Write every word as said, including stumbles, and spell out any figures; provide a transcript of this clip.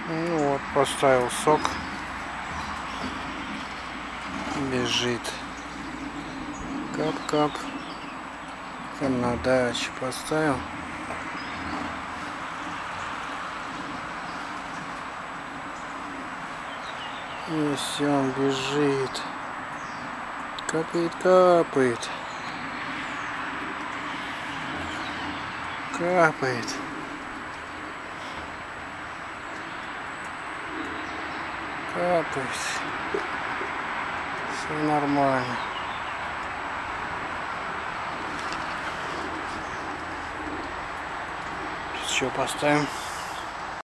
Ну вот, поставил сок. Бежит. Кап-кап. На даче поставил. И все, он бежит. Капает, капает. Капает. Капает. Все нормально. Сейчас еще поставим.